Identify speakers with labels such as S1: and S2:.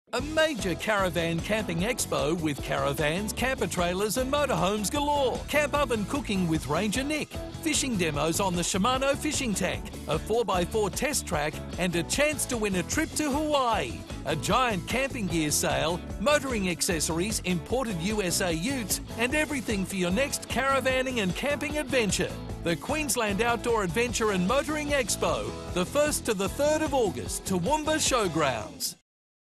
S1: A major caravan camping expo with caravans, camper trailers and motorhomes galore. Camp oven cooking with Ranger Nick. Fishing demos on the Shimano fishing tank. A 4x4 test track and a chance to win a trip to Hawaii. A giant camping gear sale, motoring accessories, imported USA utes and everything for your next caravanning and camping adventure. The Queensland Outdoor Adventure and Motoring Expo, the 1st to the 3rd of August, Toowoomba Showgrounds.